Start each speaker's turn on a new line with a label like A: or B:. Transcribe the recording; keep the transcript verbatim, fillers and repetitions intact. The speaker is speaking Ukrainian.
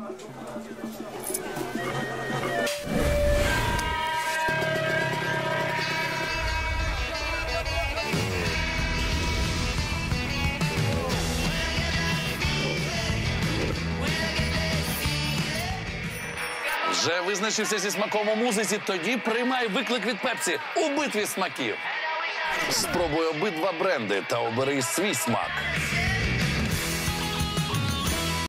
A: Вже визначився зі смаком у музиці? Тоді приймай виклик від Пепсі у битві смаків. Спробуй обидва бренди та обери свій смак.